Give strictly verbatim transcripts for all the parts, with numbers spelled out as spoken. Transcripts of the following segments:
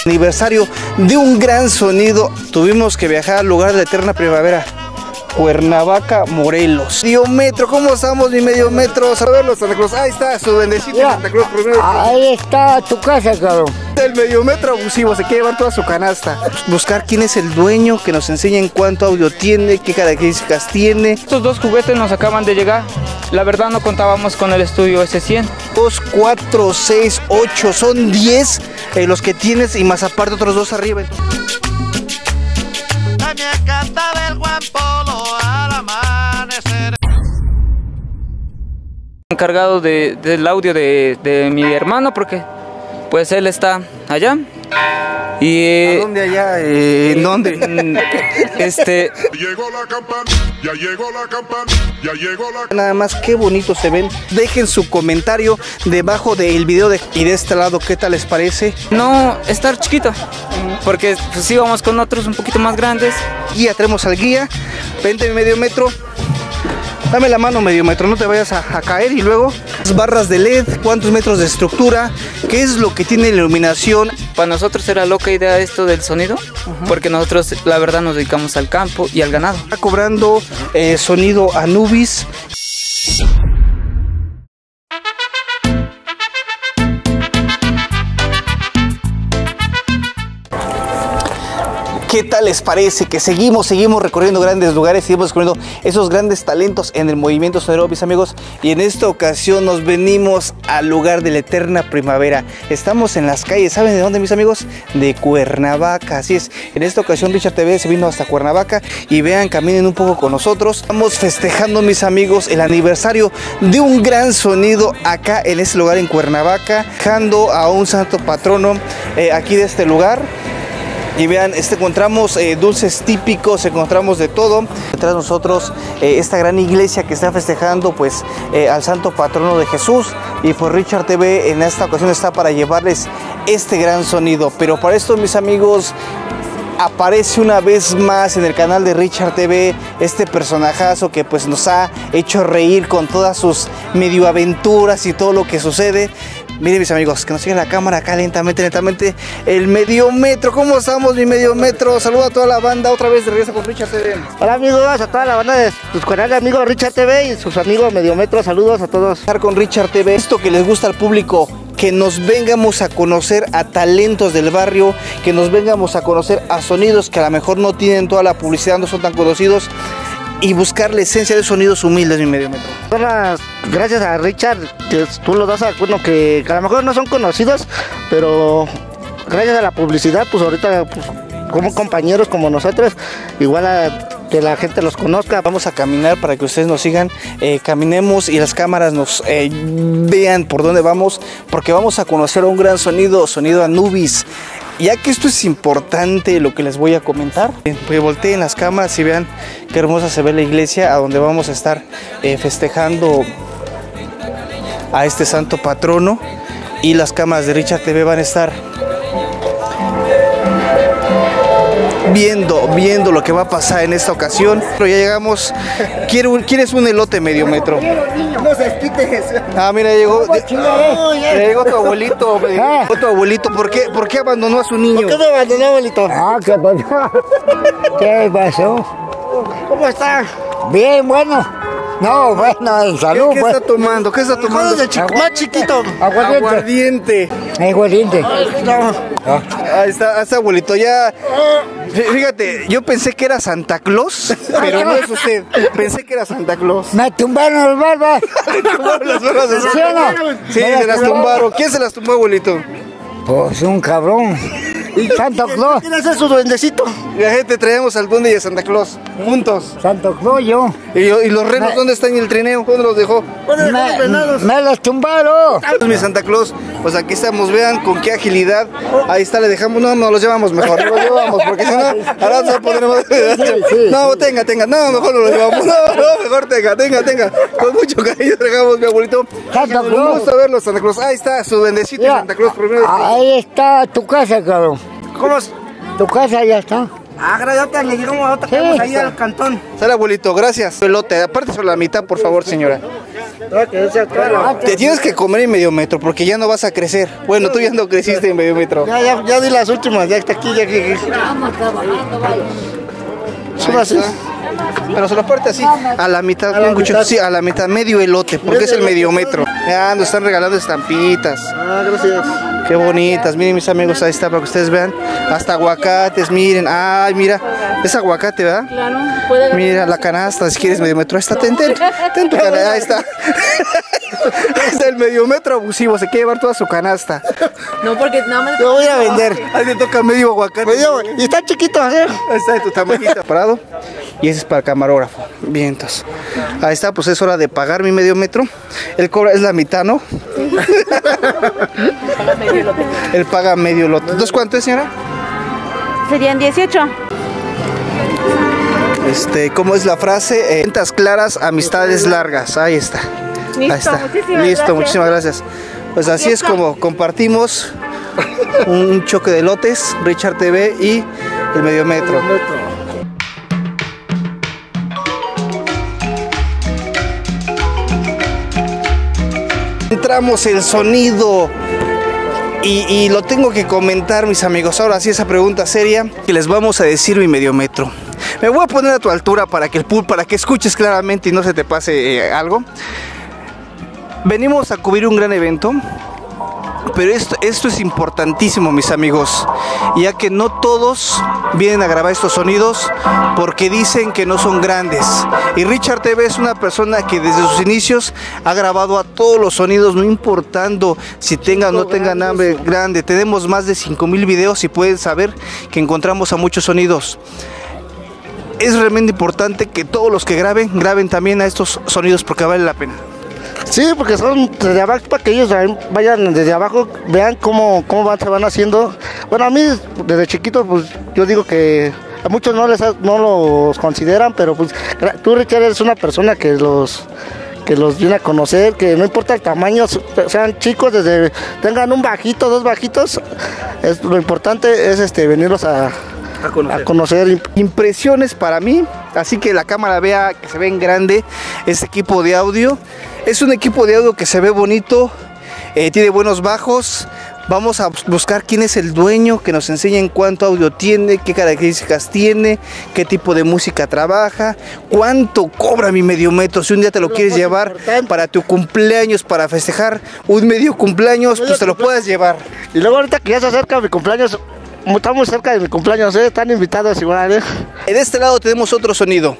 Aniversario de un gran sonido. Tuvimos que viajar al lugar de la eterna primavera, Cuernavaca, Morelos. Medio metro, ¿cómo estamos, mi medio metro? A verlo, Santa Claus. Ahí está, su bendecito de Santa Claus primero. Ahí está tu casa, cabrón. El medio metro abusivo, se quiere llevar toda su canasta. Buscar quién es el dueño, que nos enseñen cuánto audio tiene, qué características tiene. Estos dos juguetes nos acaban de llegar. La verdad no contábamos con el estudio ese cien. Dos, cuatro, seis, ocho, son diez eh, los que tienes y más aparte otros dos arriba. También cantaba el Juan Polo al amanecer. Encargado de, del audio de, de mi hermano, porque pues él está allá. Y, ¿a dónde allá? Eh, ¿En dónde? Este... Llegó la campana, ya llegó la campana, ya llegó la... Nada más, qué bonito se ven. Dejen su comentario debajo del video de, y de este lado, ¿qué tal les parece? No estar chiquito, porque pues íbamos con otros un poquito más grandes. Guía, traemos al guía. Vente mi medio metro. Dame la mano, medio metro, no te vayas a, a caer. Y luego, barras de L E D, cuántos metros de estructura, qué es lo que tiene la iluminación. Para nosotros era loca idea esto del sonido, uh-huh. Porque nosotros la verdad nos dedicamos al campo y al ganado. Está cobrando eh, sonido Anubis. ¿Qué tal les parece que seguimos, seguimos recorriendo grandes lugares, seguimos descubriendo esos grandes talentos en el movimiento sonoro, mis amigos? Y en esta ocasión nos venimos al lugar de la eterna primavera. Estamos en las calles, ¿saben de dónde, mis amigos? De Cuernavaca, así es. En esta ocasión Richard T V se vino hasta Cuernavaca y vean, caminen un poco con nosotros. Estamos festejando, mis amigos, el aniversario de un gran sonido acá en este lugar en Cuernavaca, dejando a un santo patrono eh, aquí de este lugar. Y vean, este, encontramos eh, dulces típicos, encontramos de todo. Detrás de nosotros eh, esta gran iglesia que está festejando pues eh, al santo patrono de Jesús. Y pues Richard T V en esta ocasión está para llevarles este gran sonido. Pero para esto, mis amigos, aparece una vez más en el canal de Richard T V este personajazo que pues nos ha hecho reír con todas sus medio aventuras y todo lo que sucede. Miren, mis amigos, que nos sigue la cámara acá lentamente, lentamente. El medio metro, ¿cómo estamos, mi medio metro? Saluda a toda la banda, otra vez de regreso con Richard T V. Hola amigos, a toda la banda de sus canales amigos Richard T V y sus amigos medio metro, saludos a todos. Estar con Richard T V, esto que les gusta al público, que nos vengamos a conocer a talentos del barrio, que nos vengamos a conocer a sonidos que a lo mejor no tienen toda la publicidad, no son tan conocidos. Y buscar la esencia de sonidos humildes, mi medio metro. Bueno, gracias a Richard, que tú lo das a bueno, que, que a lo mejor no son conocidos, pero gracias a la publicidad, pues ahorita pues, como compañeros como nosotros, igual a que la gente los conozca. Vamos a caminar para que ustedes nos sigan, eh, caminemos y las cámaras nos eh, vean por dónde vamos, porque vamos a conocer un gran sonido, sonido Anubis. Ya que esto es importante lo que les voy a comentar, pues volteen las cámaras y vean qué hermosa se ve la iglesia a donde vamos a estar eh, festejando a este santo patrono, y las cámaras de Richard T V van a estar viendo, viendo lo que va a pasar en esta ocasión. Pero ya llegamos. ¿Quieres un elote, medio metro? No se quite. Ah, mira, llegó, ya llegó tu abuelito. Ah. Llegó tu abuelito. ¿Por qué, ¿Por qué abandonó a su niño? ¿Por qué me abandonó, abuelito? Ah, ¿qué pasó? ¿Qué pasó? ¿Cómo está? Bien, bueno. No, bueno, salud. ¿Qué, qué pues. está tomando? ¿Qué está tomando? De chico, más chiquito. Aguardiente. Aguardiente. Ahí está, ahí está, abuelito. Ya. Fíjate, yo pensé que era Santa Claus, pero no es usted. Pensé que era Santa Claus. Me tumbaron las barbas. las barbas de ¿Sí o no? Sí, se las tumbaron. ¿Quién se las tumbó, abuelito? Pues un cabrón. Santo Claus. ¿Quién hace su duendecito? La gente traemos al duende y a Santa Claus juntos. Santo Claus, yo. ¿Y, yo, y los renos me... dónde están en el trineo? ¿Dónde los dejó? ¿Dónde me, dejó los venados? Me los tumbaron. Mi Santa Claus, pues aquí estamos, vean con qué agilidad. Ahí está, le dejamos, no, nos los llevamos mejor, no los llevamos, porque si no, ahora no podremos. No, tenga, tenga, no, mejor no los llevamos, no, no, mejor tenga, tenga, tenga. Con mucho cariño dejamos, mi abuelito. Santa Claus. Me gusta verlo, Santa Claus. Ahí está, su duendecito, Mira, Santa Claus primero. Ahí está tu casa, cabrón. ¿Cómo es? Tu casa ya está. Ah, gracias, le llegamos a otra, sí, ahí al cantón. Sale, abuelito, gracias. Pelote, aparte sobre la mitad, por favor, señora. Te tienes que comer en medio metro porque ya no vas a crecer. Bueno, tú ya no creciste en medio metro. Ya, ya, ya di las últimas, ya está aquí, ya que. Son así. Pero se lo parte así, a la mitad, A la con cuchillo, mitad. sí, a la mitad, medio elote, porque es el medio metro. Ya nos están regalando estampitas. Ah, gracias. Qué bonitas, miren mis amigos, ahí está para que ustedes vean. Hasta aguacates, miren. Ay, mira, es aguacate, ¿verdad? Claro, puede Mira la canasta, si quieres medio metro. Ahí está, ten, ten, ten tu canasta, ahí está. Ahí está el medio metro abusivo, se quiere llevar toda su canasta. No, porque nada más. Lo voy a vender. Ahí le toca medio aguacate. Medio, y está chiquito, ¿eh? Ahí está de tu tamañito parado. Y ese es para el camarógrafo. Bien, entonces. Ahí está, pues es hora de pagar mi medio metro. Él cobra, es la mitad, ¿no? Él paga medio lote. Entonces, ¿cuánto es, señora? Serían dieciocho. Este, ¿cómo es la frase? Eh, ventas claras, amistades largas. Ahí está. Listo, Ahí está. muchísimas Listo, gracias. muchísimas gracias. Pues así es como compartimos un choque de lotes, Richard T V y el medio metro. Entramos el sonido y, y lo tengo que comentar, mis amigos. Ahora sí, esa pregunta seria que les vamos a decir mi medio metro. Me voy a poner a tu altura para que el pool, para que escuches claramente y no se te pase eh, algo. Venimos a cubrir un gran evento, pero esto, esto es importantísimo, mis amigos, ya que no todos vienen a grabar estos sonidos porque dicen que no son grandes. Y Richard T V es una persona que desde sus inicios ha grabado a todos los sonidos, no importando si tengan o no tengan hambre grande. Tenemos más de cinco mil videos y pueden saber que encontramos a muchos sonidos. Es realmente importante que todos los que graben, graben también a estos sonidos porque vale la pena. Sí, porque son desde abajo, para que ellos vayan desde abajo, vean cómo, cómo van, se van haciendo. Bueno, a mí desde chiquito, pues yo digo que a muchos no les no los consideran, pero pues tú, Richard, eres una persona que los que los viene a conocer, que no importa el tamaño, sean chicos, desde tengan un bajito, dos bajitos, es, lo importante es este venirlos a A conocer. a conocer. Impresiones para mí, así que la cámara vea que se ve en grande este equipo de audio. Es un equipo de audio que se ve bonito, eh, tiene buenos bajos. Vamos a buscar quién es el dueño, que nos enseñe en cuánto audio tiene, qué características tiene, qué tipo de música trabaja, cuánto cobra mi medio metro. Si un día te lo quieres llevar para tu cumpleaños, para festejar un medio cumpleaños, pues te lo puedes llevar. Y luego ahorita que ya se acerca mi cumpleaños, estamos cerca de mi cumpleaños, ¿eh? Están invitados igual, ¿eh? En este lado tenemos otro sonido.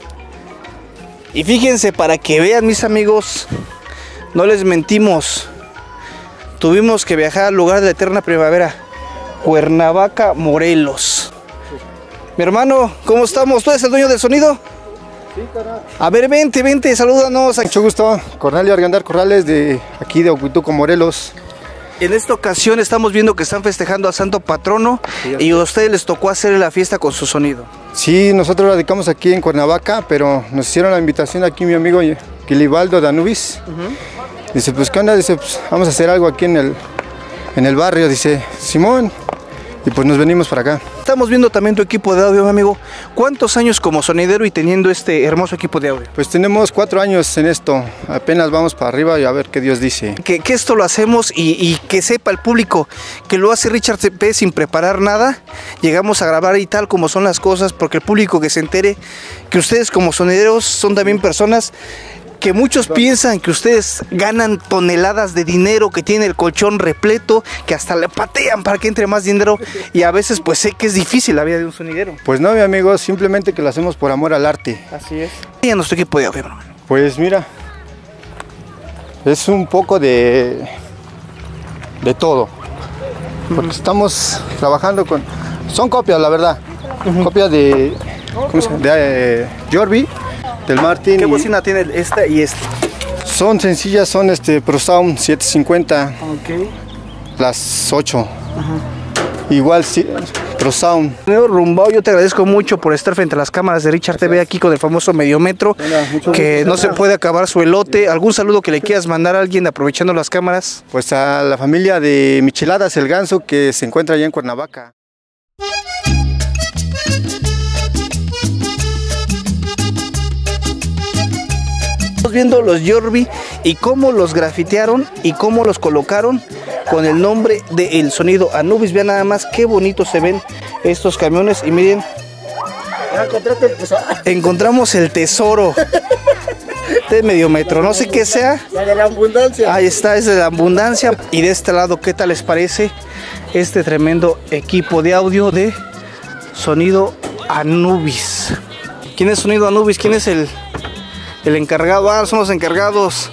Y fíjense, para que vean, mis amigos, no les mentimos. Tuvimos que viajar al lugar de la eterna primavera, Cuernavaca, Morelos. Mi hermano, ¿cómo estamos? ¿Tú eres el dueño del sonido? Sí, caray. A ver, vente, vente, salúdanos. Mucho gusto, Cornelio Argandar Corrales, de aquí de Ocuituco, Morelos. En esta ocasión estamos viendo que están festejando a Santo Patrono y a ustedes les tocó hacer la fiesta con su sonido. Sí, nosotros radicamos aquí en Cuernavaca, pero nos hicieron la invitación aquí mi amigo Quilibaldo Danubis. Uh-huh. Dice, pues, ¿qué onda? Dice, pues, vamos a hacer algo aquí en el, en el barrio. Dice, Simón. Y pues nos venimos para acá. Estamos viendo también tu equipo de audio, mi amigo. ¿Cuántos años como sonidero y teniendo este hermoso equipo de audio? Pues tenemos cuatro años en esto. Apenas vamos para arriba y a ver qué Dios dice. Que, que esto lo hacemos y, y que sepa el público que lo hace Richard T V sin preparar nada. Llegamos a grabar y tal como son las cosas, porque el público que se entere que ustedes como sonideros son también personas que muchos piensan que ustedes ganan toneladas de dinero, que tienen el colchón repleto, que hasta le patean para que entre más dinero, y a veces pues sé que es difícil la vida de un sonidero. Pues no, mi amigo, simplemente que lo hacemos por amor al arte. Así es. Y a nuestro equipo de audio, hermano. Pues mira, es un poco de de todo, porque uh-huh. estamos trabajando con, son copias, la verdad, uh-huh. copias de, ¿cómo se llama? De eh, Jorby, del Martin. ¿Qué bocina tiene esta y esta? Son sencillas, son este ProSound setecientos cincuenta, okay. Las ocho. Uh-huh. Igual sí, ProSound. Señor Rumbao, yo te agradezco mucho por estar frente a las cámaras de Richard T V aquí con el famoso medio metro, Hola, que no se puede acabar su elote. ¿Algún saludo que le quieras mandar a alguien aprovechando las cámaras? Pues a la familia de Micheladas El Ganso, que se encuentra allá en Cuernavaca. Estamos viendo los Jorby y cómo los grafitearon y cómo los colocaron con el nombre de El Sonido Anubis. Vean nada más qué bonitos se ven estos camiones y miren, encontramos el tesoro de medio metro, no sé qué sea. La de la abundancia. Ahí está, es de la abundancia. Y de este lado, ¿qué tal les parece este tremendo equipo de audio de Sonido Anubis? ¿Quién es Sonido Anubis? ¿Quién es el, el encargado? Ah, son los encargados.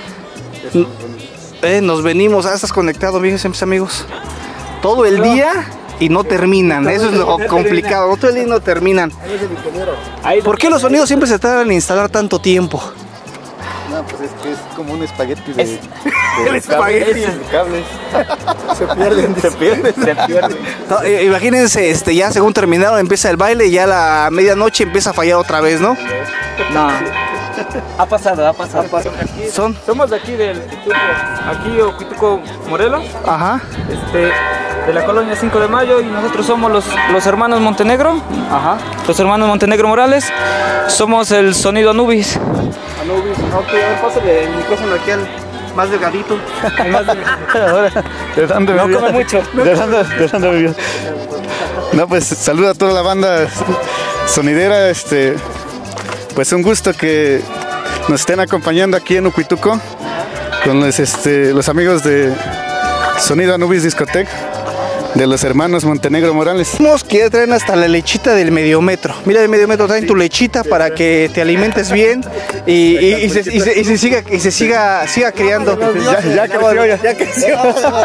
Eh, nos venimos. Ah, estás conectado, fíjense, mis amigos. Todo el día y no terminan. Eso es lo complicado. Todo el día y no terminan. ¿Por qué los sonidos siempre se tardan en instalar tanto tiempo? No, pues es que es como un espagueti de, Es- de el espagueti. cables, de cables. Se pierden, se pierden, se pierden. No, eh, imagínense, este, ya según terminaron empieza el baile y ya a la medianoche empieza a fallar otra vez, ¿no? No. Ha pasado, ha pasado. Son, Somos de aquí del Quituco, aquí Oquituco, Morelos, ajá, este, de la colonia cinco de mayo, y nosotros somos los, los hermanos Montenegro, ajá. los hermanos Montenegro Morales, somos el Sonido Anubis. Anubis, ok, a ver, pásale el micrófono aquí al más delgadito. ¿De dónde No me vio? come mucho. ¿De dónde, de dónde me vio? No, pues saluda a toda la banda sonidera, este, pues un gusto que nos estén acompañando aquí en Oquituco con los, este, los amigos de Sonido Anubis Discotec, de los hermanos Montenegro Morales. Vemos que ya traen hasta la lechita del medio metro. Mira, el medio metro traen tu lechita para que te alimentes bien y, y- y se, y se- y se siga y se siga siga criando. Ya, ya creció, ya. Ya creció.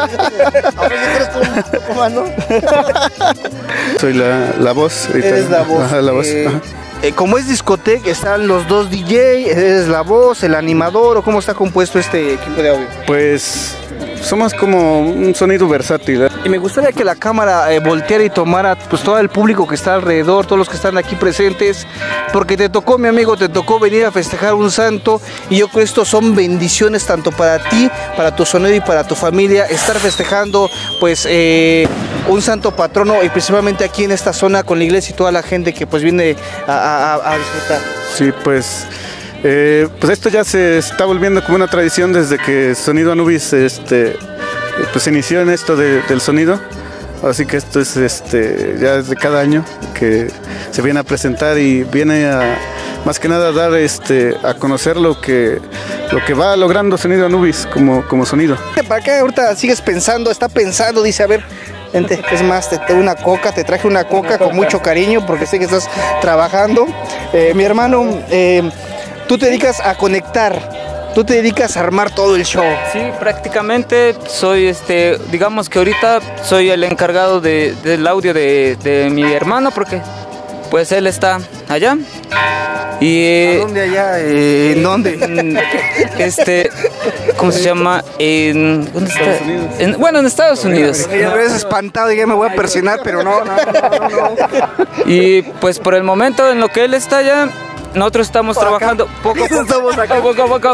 Soy la, la voz. ahorita. Eres la voz. Ajá, la voz. Eh, ajá. eh, como es discoteca, están los dos D J, eres la voz, el animador, o cómo está compuesto este equipo de audio. Pues somos como un sonido versátil. ¿eh? Y me gustaría que la cámara eh, volteara y tomara pues todo el público que está alrededor, todos los que están aquí presentes, porque te tocó, mi amigo, te tocó venir a festejar un santo, y yo creo que estos son bendiciones tanto para ti, para tu sonido y para tu familia, estar festejando pues eh, un santo patrono, y principalmente aquí en esta zona con la iglesia y toda la gente que pues viene a, a- a disfrutar. Sí, pues, eh, pues esto ya se está volviendo como una tradición desde que Sonido Anubis este, pues inició en esto de- del sonido. Así que esto es este, ya desde cada año que se viene a presentar y viene a, más que nada a dar este, a conocer lo que, lo que va logrando Sonido Anubis como, como sonido. Para acá ahorita sigues pensando, está pensando, dice, a ver, vente, es más, te traigo una coca, te traje una coca con mucho cariño porque sé que estás trabajando. Eh, mi hermano, eh, tú te dedicas a conectar, tú te dedicas a armar todo el show. Sí, prácticamente soy, este, digamos que ahorita soy el encargado de, del audio de, de mi hermano, porque pues él está allá. Y ¿A dónde allá? Eh, ¿En dónde? en, este, ¿cómo se llama? En, ¿dónde está? En- bueno, en Estados Unidos. Ya me ves espantado y ya me voy a persinar, pero no, no, no, no, no. Y pues por el momento en lo que él está allá, nosotros estamos trabajando poco a poco. Estamos acá. Poco a poco.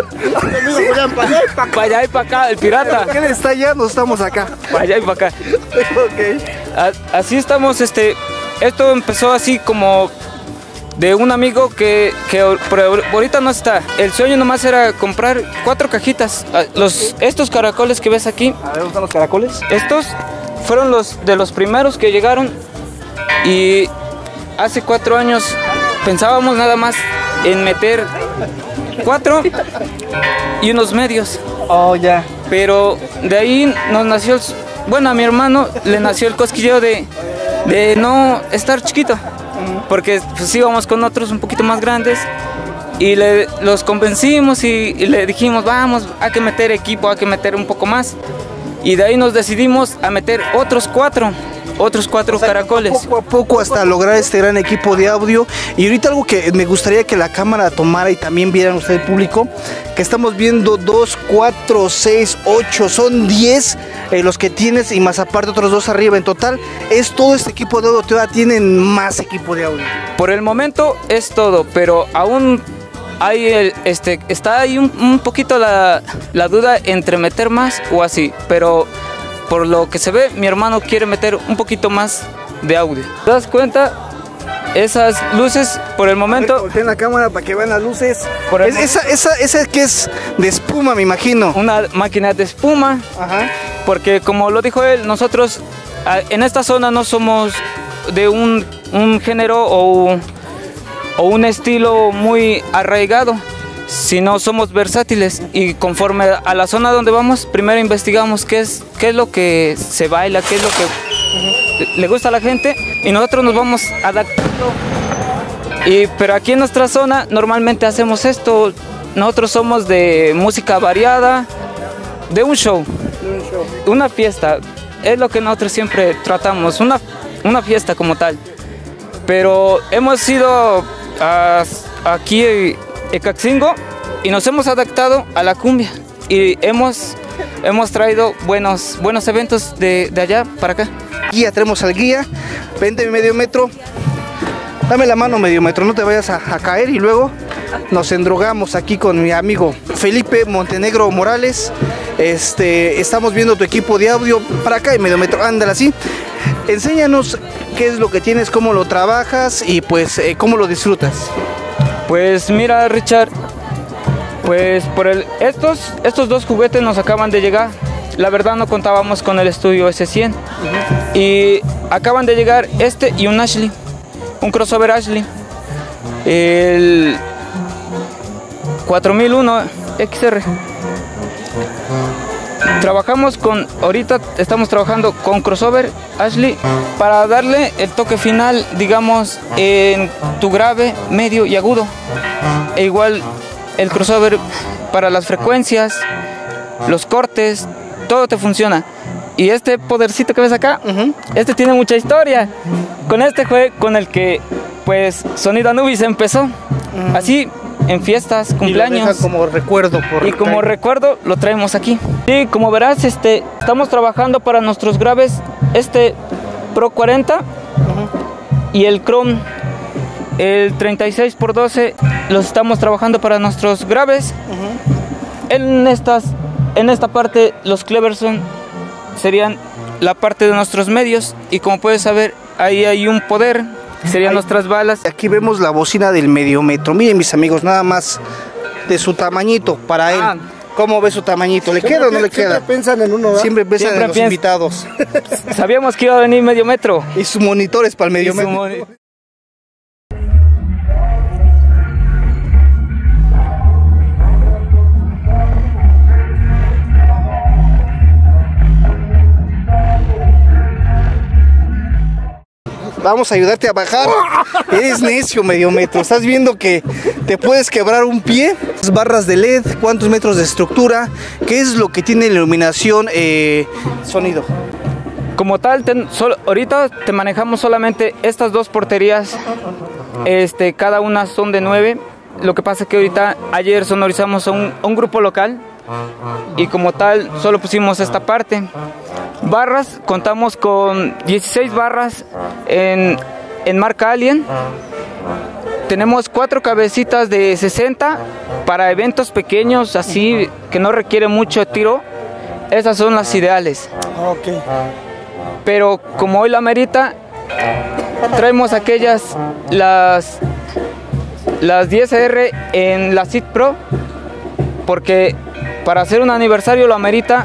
Para allá y para acá, el pirata. Él está allá, no estamos acá. Para allá y para acá. Ok. A- Así estamos, este, esto empezó así como de un amigo que, que ahor- pero ahorita no está. El sueño nomás era comprar cuatro cajitas. Ah, Los, estos caracoles que ves aquí, A ver, ¿dónde están los caracoles? estos fueron los de los primeros que llegaron, y hace cuatro años pensábamos nada más en meter cuatro y unos medios. Oh, ya. Pero de ahí nos nació, el, bueno, a mi hermano le nació el cosquilleo de, de no estar chiquito, porque pues íbamos con otros un poquito más grandes, y le, los convencimos y, y le dijimos, vamos, hay que meter equipo, hay que meter un poco más, y de ahí nos decidimos a meter otros cuatro, otros cuatro caracoles. Poco a poco hasta lograr este gran equipo de audio. Y ahorita algo que me gustaría que la cámara tomara y también vieran ustedes el público, que estamos viendo dos, cuatro, seis, ocho, son diez eh, los que tienes, y más aparte otros dos arriba. En total es todo este equipo de audio, todavía tienen más equipo de audio. Por el momento es todo, pero aún hay el, este, está ahí un, un poquito la, la duda entre meter más o así, pero por lo que se ve, mi hermano quiere meter un poquito más de audio. ¿Te das cuenta? esas luces por el momento, Volteen la cámara para que vean las luces. Por el Es- esa, esa, esa que es de espuma, me imagino. una máquina de espuma, Ajá. porque como lo dijo él, nosotros ah, en esta zona no somos de un, un género o, o un estilo muy arraigado, sino somos versátiles y conforme a la zona donde vamos, primero investigamos qué es, qué es lo que se baila, qué es lo que le gusta a la gente y nosotros nos vamos adaptando. Y, pero aquí en nuestra zona normalmente hacemos esto, nosotros somos de música variada, de un show, una fiesta, es lo que nosotros siempre tratamos, una, una fiesta como tal. Pero hemos ido a, aquí en Caxingo y nos hemos adaptado a la cumbia y hemos, hemos traído buenos, buenos eventos de, de allá para acá. Guía, tenemos al guía. Vente medio metro. Dame la mano medio metro, no te vayas a, a caer y luego nos endrogamos aquí con mi amigo Felipe Montenegro Morales. Este, estamos viendo tu equipo de audio para acá y medio metro, ándale así. Enséñanos qué es lo que tienes, cómo lo trabajas y pues eh, cómo lo disfrutas. Pues mira, Richard, pues por el, estos, estos dos juguetes nos acaban de llegar. La verdad no contábamos con el estudio ese cien. Uh-huh. Y acaban de llegar este y un Ashley, un crossover Ashley. El cuatro mil uno X R. Trabajamos con, ahorita estamos trabajando con crossover Ashley para darle el toque final, digamos, en tu grave, medio y agudo. E igual el crossover para las frecuencias, los cortes, todo te funciona. Y este podercito que ves acá, uh-huh. este tiene mucha historia. Con este fue con el que, pues, Sonido Anubis empezó. Uh-huh. Así, en fiestas, cumpleaños. Y lo deja como recuerdo. Por y como recuerdo, lo traemos aquí. Y como verás, este, estamos trabajando para nuestros graves, este Pro cuarenta uh-huh. y el Chrome, el treinta y seis por doce, los estamos trabajando para nuestros graves. Uh-huh. En estas, en esta parte, los Cleverson serían la parte de nuestros medios. Y como puedes saber, ahí hay un poder. Serían Ay, nuestras balas. Aquí vemos la bocina del medio metro. Miren, mis amigos, nada más de su tamañito para ah. él. ¿Cómo ve su tamañito? ¿Le siempre queda o no le queda? Siempre piensan en uno, ¿verdad? Siempre piensan siempre en los piensa. invitados. Sabíamos que iba a venir medio metro. Y sus monitores para el medio metro. Moni Vamos a ayudarte a bajar. Eres necio, medio metro. Estás viendo que te puedes quebrar un pie. Barras de L E D, cuántos metros de estructura, qué es lo que tiene iluminación, eh, sonido. Como tal, ten, sol, ahorita te manejamos solamente estas dos porterías. Este, cada una son de nueve. Lo que pasa es que ahorita, ayer sonorizamos a un, a un grupo local. Y como tal, solo pusimos esta parte. Barras, contamos con dieciséis barras en, en marca Alien. Tenemos cuatro cabecitas de sesenta para eventos pequeños, así que no requiere mucho tiro. Esas son las ideales. Okay. Pero como hoy la merita, traemos aquellas, las, las diez R en la Cid Pro, porque para hacer un aniversario lo amerita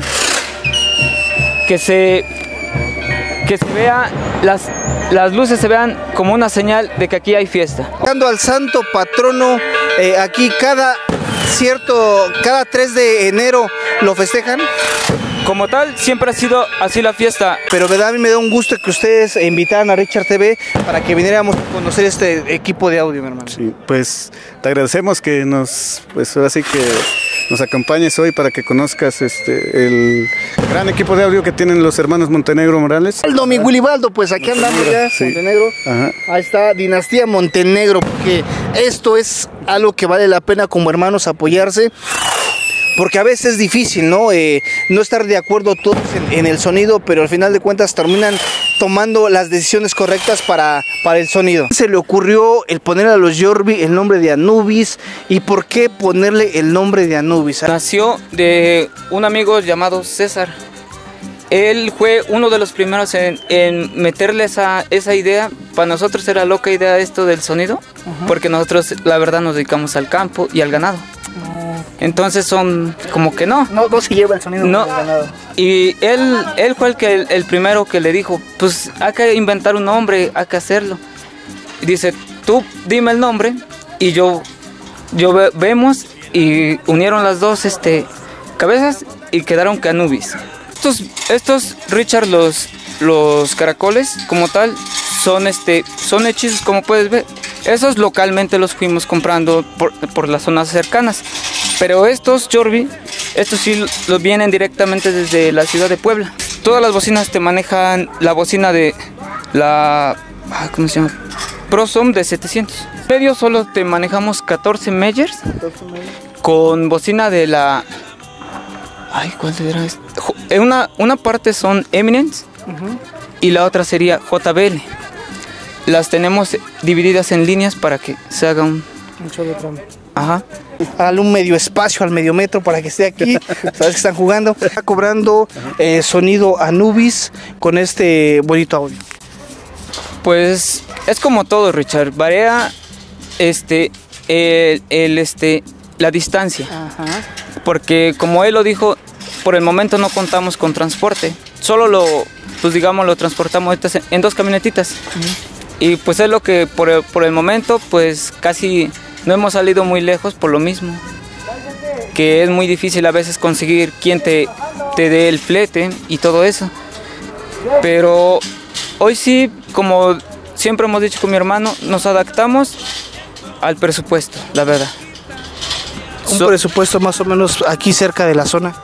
que se que se vea las las luces se vean como una señal de que aquí hay fiesta. Llegando al santo patrono, eh, aquí cada cierto cada tres de enero lo festejan. Como tal, siempre ha sido así la fiesta. Pero verdad, a mí me da un gusto que ustedes invitaran a Richard T V para que viniéramos a conocer este equipo de audio, mi hermano. Sí, pues te agradecemos que nos, pues ahora sí que nos acompañes hoy para que conozcas este el gran equipo de audio que tienen los hermanos Montenegro Morales. Aldo, mi Willy Baldo, pues aquí andamos ya, sí. Montenegro. Ajá. Ahí está, Dinastía Montenegro, porque esto es algo que vale la pena como hermanos apoyarse. Porque a veces es difícil, ¿no? Eh, no estar de acuerdo todos en, en el sonido, pero al final de cuentas terminan tomando las decisiones correctas para, para el sonido. Se le ocurrió el poner a los Yorbi el nombre de Anubis. ¿Y por qué ponerle el nombre de Anubis? Nació de un amigo llamado César. Él fue uno de los primeros en, en meterle esa, esa idea para nosotros era loca idea esto del sonido, uh-huh. porque nosotros la verdad nos dedicamos al campo y al ganado. Uh-huh. Entonces son como que no. No, no se lleva el sonido no. del ganado. Y él, él fue el, que, el, el primero que le dijo, pues hay que inventar un nombre, hay que hacerlo. Y dice, tú dime el nombre y yo, yo ve, vemos y unieron las dos este, cabezas y quedaron que Anubis. Estos, estos Richard, los, los caracoles como tal, son, este, son hechizos como puedes ver. Esos localmente los fuimos comprando por, por las zonas cercanas. Pero estos Jorvi, estos sí los vienen directamente desde la ciudad de Puebla. Todas las bocinas te manejan la bocina de la, ¿cómo se llama? ProSound de setecientos. Medio solo te manejamos catorce Meyers con bocina de la, ay, ¿cuál era esto? Una, una parte son Eminence uh-huh. y la otra sería J B L. Las tenemos divididas en líneas para que se haga un, un solo tramo. Ajá. Dale un medio espacio al medio metro para que esté aquí. Sabes que están jugando. Está cobrando eh, sonido Anubis con este bonito audio. Pues es como todo, Richard. Varía este, el, el, este, la distancia. Ajá. Porque como él lo dijo, por el momento no contamos con transporte. Solo lo, pues digamos, lo transportamos en dos camionetitas. Uh-huh. Y pues es lo que por el, por el momento, pues casi no hemos salido muy lejos por lo mismo. Que es muy difícil a veces conseguir quien te, te dé el flete y todo eso. Pero hoy sí, como siempre hemos dicho con mi hermano, nos adaptamos al presupuesto, la verdad. Un so, presupuesto más o menos aquí cerca de la zona.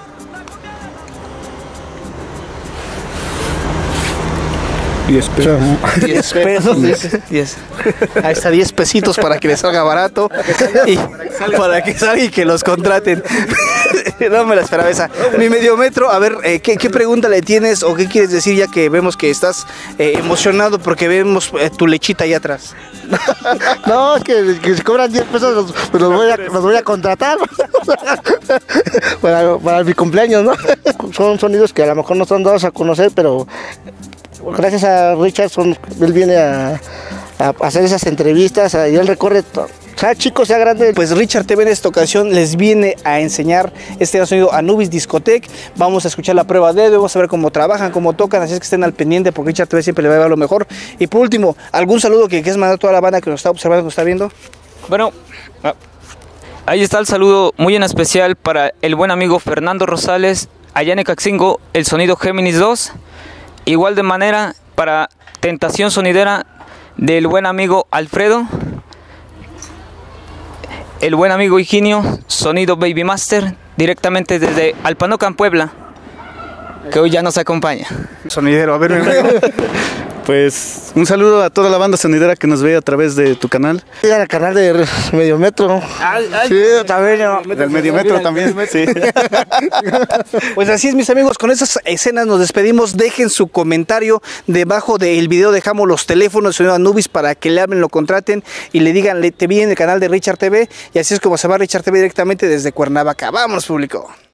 diez pesos. diez pesos. diez. Ahí está, diez pesitos para que les salga barato y para que salga y que los contraten. No me la esperaba esa. Mi medio metro, a ver, eh, ¿qué, ¿qué pregunta le tienes o qué quieres decir ya que vemos que estás eh, emocionado porque vemos eh, tu lechita ahí atrás? No, que, que si cobran diez pesos los, pues los, voy, a, los voy a contratar para, para mi cumpleaños, ¿no? Son sonidos que a lo mejor no son dados a conocer, pero gracias a Richardson, él viene a, a hacer esas entrevistas y él recorre todo. Sea chico, sea grande. Pues Richard T V en esta ocasión les viene a enseñar este sonido Anubis Discotech. Vamos a escuchar la prueba de, vamos a ver cómo trabajan, cómo tocan, así es que estén al pendiente porque Richard T V siempre le va a dar lo mejor. Y por último, ¿algún saludo que quieres mandar a toda la banda que nos está observando, que nos está viendo? Bueno, ahí está el saludo muy en especial para el buen amigo Fernando Rosales, allá en Ecaxingo, el sonido Géminis dos. Igual de manera para Tentación Sonidera del buen amigo Alfredo, el buen amigo Higinio, sonido Baby Master, directamente desde Alpanocan, Puebla, que hoy ya nos acompaña. Sonidero, a ver, mi amigo. Pues un saludo a toda la banda sonidera que nos ve a través de tu canal. Y al canal de Medio Metro. Ay, ay, sí, también. No. Del Medio Metro también. Sí. Pues así es, mis amigos, con esas escenas nos despedimos. Dejen su comentario debajo del video, dejamos los teléfonos de sonido Anubis para que le hablen, lo contraten y le digan, le, te vi en el canal de Richard T V. Y así es como se va Richard T V directamente desde Cuernavaca. Vámonos, público.